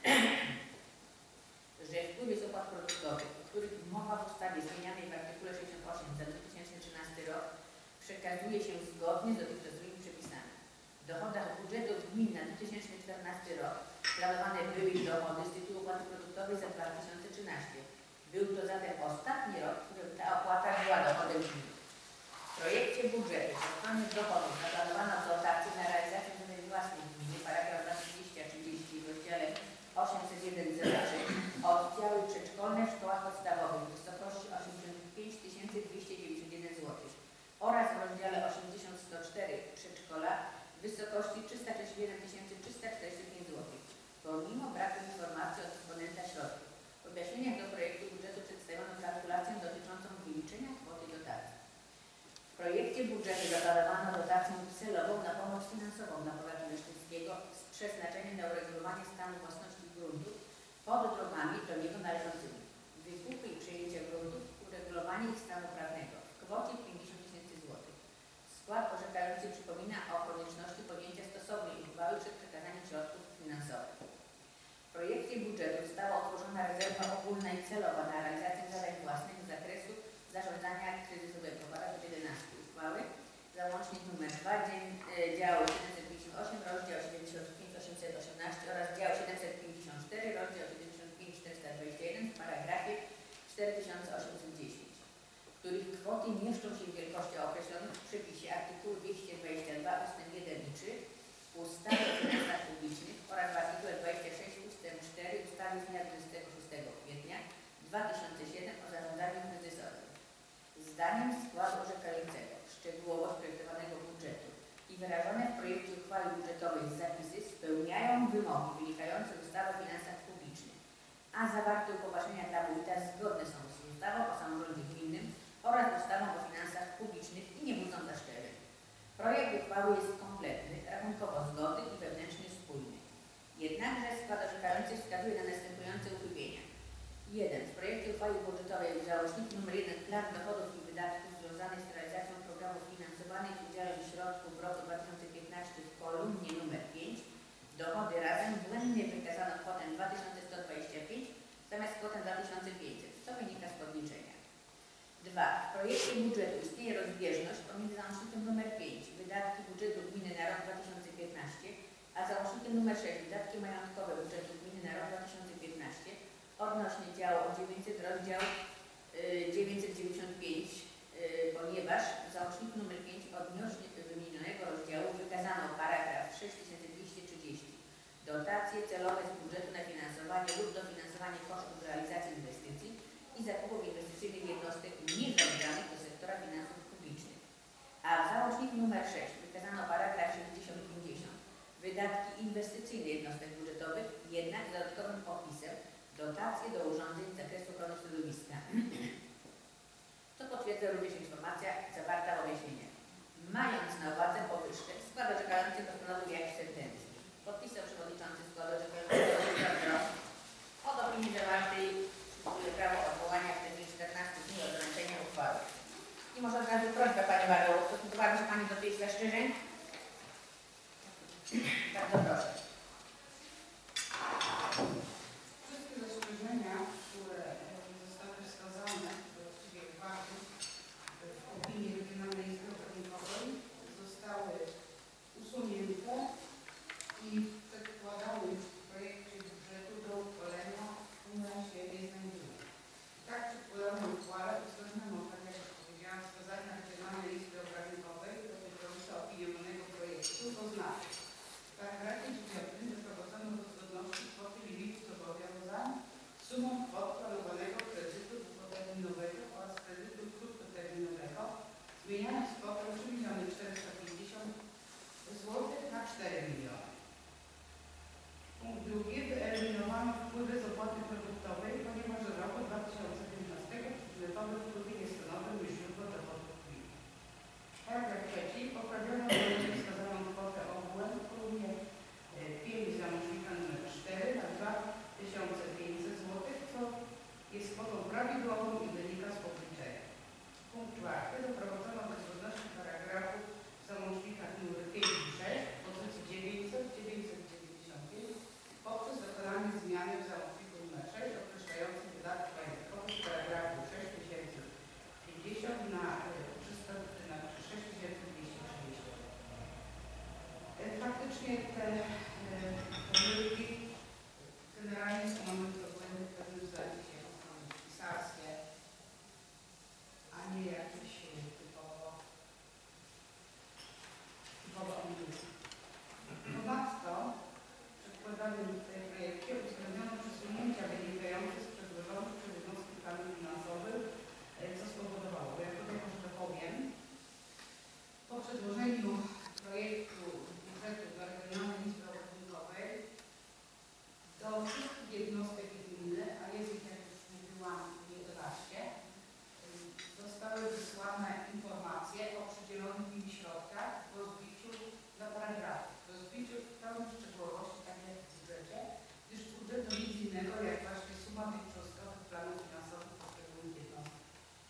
że wpływy z opłat produktowych, o których mowa w ustawie zmienianej w artykule sześćdziesiąt osiem za dwa tysiące trzynasty rok, przekazuje się zgodnie z dotychczasowymi przepisami. W dochodach budżetu gmin na dwa tysiące czternasty rok planowane były dochody z tytułu opłaty produktowej za dwa tysiące trzynasty. Był to zatem ostatni rok, w którym ta opłata była dochodem gminy. W projekcie budżetu po stronie dochodów zaplanowano dotację na realizację zadań własnych gminy, paragraf dwieście trzydzieści w rozdziale osiemset jeden zero trzy, oddziały przedszkolne w szkołach podstawowych w wysokości osiemdziesiąt pięć tysięcy dwieście dziewięćdziesiąt jeden złotych oraz w rozdziale osiemdziesiąt sto cztery przedszkola w wysokości trzysta sześćdziesiąt jeden tysięcy trzysta czterdzieści pięć złotych, pomimo braku informacji od dysponenta środków. W objaśnieniach do projektu budżetu przedstawiono kalkulację dotyczącą wyliczenia kwoty dotacji. W projekcie budżetu zaplanowano dotację celową na pomoc finansową dla powiatu leszczyńskiego z przeznaczeniem na uregulowanie stanu własności gruntów pod drogami do niego należącymi, wykupy i przejęcia gruntów, uregulowanie ich stanu prawnego w kwocie pięćdziesiąt tysięcy złotych. Skład orzekający przypomina o konieczności podjęcia stosownej uchwały przed przekazaniem środków finansowych. W projekcie budżetu została utworzona rezerwa ogólna i celowa na realizację zadań własnych z zakresu zarządzania kryzysowego. Paragraf jedenasty uchwały, załącznik nr dwa, dzień, e, dział siedemset pięćdziesiąt osiem, rozdział siedemdziesiąt pięć osiemset osiemnaście oraz dział siedemset pięćdziesiąt cztery, rozdział siedemdziesiąt pięć czterysta dwadzieścia jeden w paragrafie cztery tysiące osiemset dziesięć, których kwoty mieszczą się w wielkościach określonych w przepisie artykułu dwieście dwadzieścia dwa ustęp jeden i trzy ustawy o finansach publicznych oraz w artykule dwadzieścia sześć ustęp cztery ustawy z dnia dwudziestego szóstego kwietnia dwa tysiące siódmego o zarządzaniu kryzysowym. Zdaniem składu orzekającego szczegółowość projektowanego budżetu i wyrażone w projekcie uchwały budżetowej zapisy spełniają wymogi wynikające z ustawy o finansach publicznych, a a zawarte upoważnienia dla wójta zgodne są z ustawą o samorządzie gminnym oraz ustawą o finansach publicznych i nie budzą zastrzeżeń. Projekt uchwały jest kompletny, rachunkowo zgodny i wewnętrznie spójny. Jednakże skład orzekający wskazuje na następujące uchybienia. jeden. W projekcie uchwały budżetowej w załączniku nr jeden plan dochodów i wydatków związanych z realizacją programów finansowanych udziałem środków w roku dwa tysiące piętnastym w kolumnie nr pięć dochody razem błędnie wykazano kwotę dwa tysiące sto dwadzieścia pięć zamiast kwotę dwa tysiące pięćset, co wynika z podliczenia. dwa. W projekcie budżetu istnieje rozbieżność pomiędzy załącznikiem nr pięć wydatki budżetu gminy na rok dwa tysiące piętnasty, a załącznikiem nr sześć wydatki majątkowe budżetu gminy na rok dwa tysiące piętnasty odnośnie działu dziewięćset rozdział y, dziewięćset dziewięćdziesiąt pięć, y, ponieważ w załączniku nr pięć odnośnie wymienionego rozdziału wykazano paragraf sześć tysięcy dwieście trzydzieści dotacje celowe z budżetu na finansowanie lub dofinansowanie kosztów realizacji inwestycji i zakupów inwestycyjnych jednostek niezabranych do sektora finansów publicznych. A w załączniku nr sześć wykazano paragraf sześćdziesiąt pięćdziesiąt wydatki inwestycyjne jednostek budżetowych, jednak z dodatkowym opisem dotacje do urządzeń z zakresu ochrony środowiska. To potwierdza również informacja zawarta w objaśnieniu. Mając na uwadze powyższe, skład orzekający postanowił jak w sentencji. Podpisał przewodniczący składu orzekającego od opinii zawartej przysługuje prawo odwołania w terminie czternastu dni od doręczenia uchwały. I może od razu prośba Pani Barbaro, ustosunkowała się Pani do tych zastrzeżeń? Bardzo proszę. Wszystkie zastrzeżenia, które zostały wskazane właściwie w faktu w opinii Regionalnej Izby Obrachunkowej zostały usunięte i przedkładane w projekcie budżetu do uchwalenia, ponieważ się nie znajdują. Tak przedkładamy uchwałę uwzględnioną, tak jak już powiedziałam, wskazania Regionalnej Izby Obrachunkowej dotyczące opiniowanego projektu, to znaczy w paragrafie dziewiątym doprowadzono do zgodności kwoty limitu zobowiązań z sumą kwot planowanego kredytu długoterminowego oraz kredytu krótkoterminowego, zmieniając kwotę trzy miliony czterysta pięćdziesiąt złotych na cztery miliony. Punkt drugi. Wyeliminowano wpływy z opłaty produktowej, ponieważ w roku dwa tysiące piętnastym przedmiotowy wpływ nie stanowił już źródło dochodów gminy. Paragraf trzeci. Poprawiono wyżej wskazaną kwotę ogółem w kolumnie pięć załącznika nr cztery na dwa tysiące pięćset złotych, co jest kwotą prawidłową i wynika z podliczenia. Punkt czwarty. Doprowadzono do zgodności paragrafu w załącznikach nr pięć i sześć w pozycji dziewięćset dziewięćset dziewięćdziesiąt pięć poprzez dokonanie zmiany w załączniku nr sześć określającym wydatki majątkowe z paragrafu sześć tysięcy pięćdziesiąt na sześć tysięcy dwieście trzydzieści. Faktycznie te pomyłki generalnie są mamy problemy w pewnym zakresie pisarskie, a nie jakieś typowo typowo omówione. Ponadto w przedkładanym tutaj projekcie uwzględniono przesunięcia wynikające z przedłożonych przez jednostki planów finansowych, co spowodowało, bo ja tutaj może dopowiem, po przedłożeniu projektu budżetu do Regionalnej Izby Obrachunkowej do wszystkich jednostek gminy, a jest ich, jak już mówiłam, jedenaście, zostały wysłane informacje o przydzielonych im środkach w rozbiciu na paragrafy. W rozbiciu w pełnej szczegółowości, tak jak w budżecie, gdyż budżet to nic innego jak właśnie suma tych cząstkowych planów finansowych poszczególnych jednostek.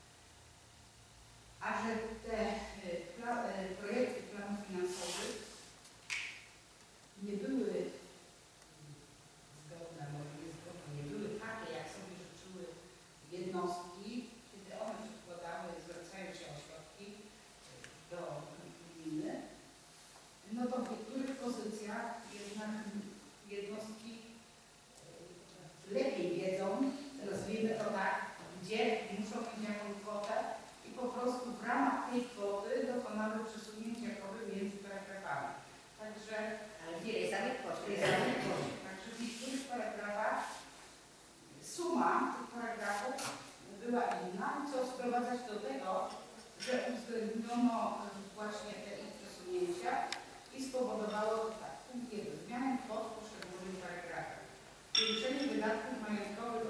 A że te pla, projekty planów finansowych nie były zgodne, może niezgodne, nie były takie, jak sobie życzyły jednostki, kiedy one przedkładały, zwracając się o środki do gminy, no to w niektórych pozycjach jednak jednostki lepiej wiedzą, nazwijmy to tak, gdzie muszą mieć jaką kwotę i po prostu w ramach tej kwoty dokonały przesunięć jakoby między paragrafami. Także Wiele samych kosztów. Także w niektórych paragrafach suma tych paragrafów była inna, co sprowadza się do tego, że uwzględniono właśnie te ich przesunięcia i spowodowało tak, punkt jeden, zmianę kwot w poszczególnych paragrafach. Zwiększenie wydatków majątkowych o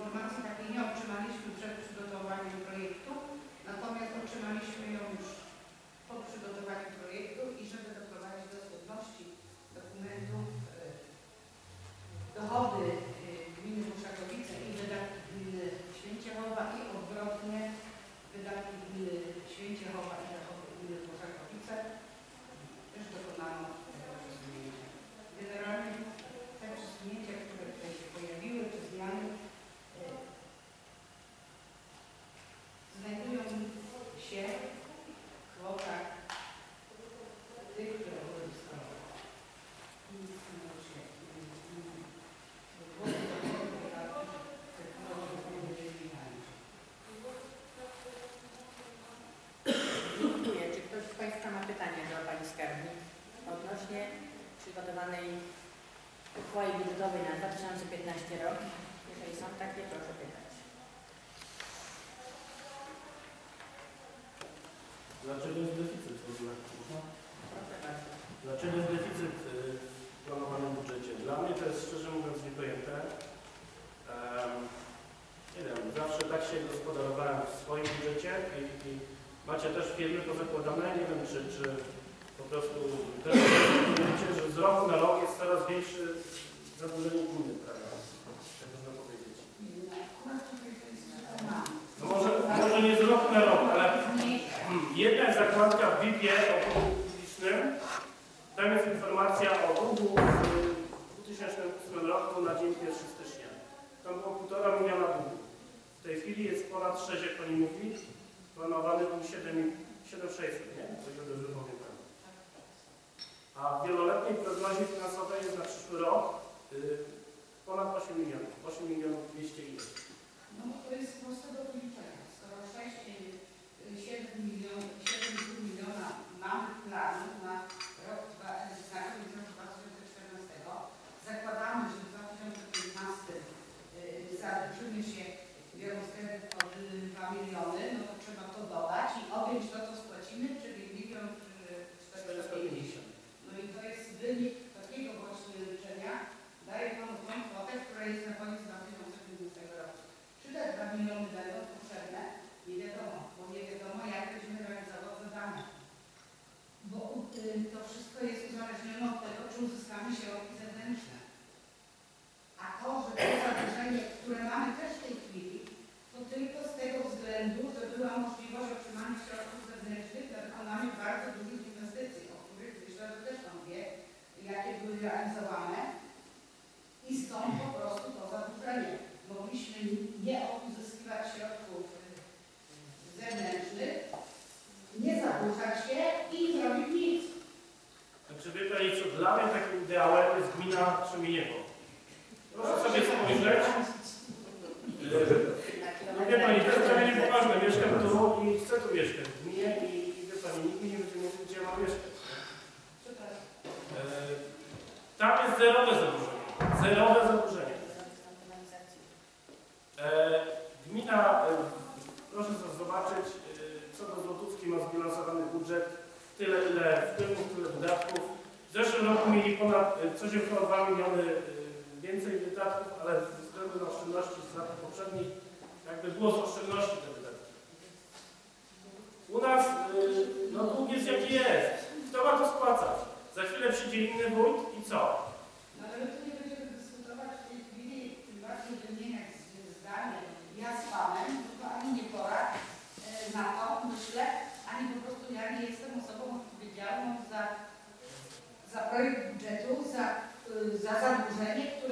informacji takiej nie otrzymaliśmy przed przygotowaniem projektu, natomiast otrzymaliśmy ją już po przygotowaniu projektu i żeby doprowadzić do zgodności dokumentu dochody gminy Włoszakowice i wydatki gminy Święciechowa i odwrotnie wydatki gminy Święciechowa i dochody gminy Włoszakowice też dokonano tego przesunięcia. Generalnie te przesunięcia, które tutaj się pojawiły, czy zmiany znajdują się w kwotach tych, które były ustalone. Dziękuję. Czy ktoś z Państwa ma pytania do Pani Skarbnik odnośnie przygotowanej uchwały budżetowej na dwa tysiące piętnasty rok? Jeżeli są takie, proszę pytać. Dlaczego jest deficyt w ogóle? Proszę bardzo. Dlaczego jest deficyt w planowanym budżecie? Dla mnie to jest szczerze mówiąc niepojęte. Um, nie wiem, zawsze tak się gospodarowałem w swoim budżecie i, i macie też firmy pozakładane. Nie wiem, czy, czy po prostu też wiecie, że z roku na rok jest coraz większe zadłużenie gminy, prawda? Tak można powiedzieć. No może, może nie z roku na rok, ale jedna jest zakładka w V I P-ie o długu publicznym. Tam jest informacja o długu w dwa tysiące ósmym roku na dzień pierwszego stycznia. Tam było półtora miliona długu. W tej chwili jest ponad sześć, jak Pani mówi. Planowany był siedem tysięcy sześćset, nie? Coś o dobrze pamiętam. A w wieloletniej prognozie finansowej jest na przyszły rok yy, ponad osiem milionów. osiem milionów dwieście ile? No to jest proste do policzenia. Skoro sześć, siedem milionów, siedem i pół miliona mamy planów na rok, na koniec roku dwa tysiące czternastego, zakładamy, że w dwa tysiące piętnastym zadłużymy się, biorąc kredyt od dwa miliony, no to trzeba to dodać i objąć to, co spłacimy, czyli milion czterysta pięćdziesiąt. No i to jest wynik takiego właśnie liczenia, daje Panu tą kwotę, która jest na koniec dwa tysiące piętnastego roku. Czy te dwa miliony będą potrzebne? Nie wiadomo, bo nie wiadomo, jak będziemy realizować zadania. Bo y, to wszystko jest uzależnione od tego, czy uzyskamy środki zewnętrzne. A to, że to zadłużenie, które mamy też w tej chwili, to tylko z tego względu, że była możliwość otrzymania środków zewnętrznych na wykonanie bardzo dużych inwestycji, o których myślę, że też Pan wie, jakie były realizowane. I stąd po prostu to zadłużenie. Mogliśmy nie uzyskiwać środków zewnętrznych, nie zadłużać się i nie zrobić nic. Znaczy wie Pani co, dla mnie takim ideałem jest gmina Trzeminiewo. Proszę sobie spojrzeć. No wie Pani, to jest dla mnie niepoważne. Mieszkam tu i chcę tu mieszkać w gminie i, i wie Pani, nikt mi nie będzie mówił, gdzie mam mieszkać. E, tam jest zerowe zadłużenie. Zerowe zadłużenie. E, gmina, e, proszę zobaczyć, e, co do złotówki ma zbilansowany budżet. Tyle, ile wpływów, tyle wydatków. W zeszłym roku mieli ponad, e, coś około dwa miliony e, więcej wydatków, ale ze względu na oszczędności z lat poprzednich, jakby było z oszczędności te wydatki. U nas e, no, dług jest jaki jest. Kto ma to spłacać? Za chwilę przyjdzie inny wójt i co? No ale my tu nie będziemy dyskutować w tej chwili, tym bardziej wymieniać zdanie ja z Panem, to ani nie pora e, na to, myślę, ani po prostu ja nie jestem osobą odpowiedzialną za, za projekt budżetu, za, y, za zadłużenie, które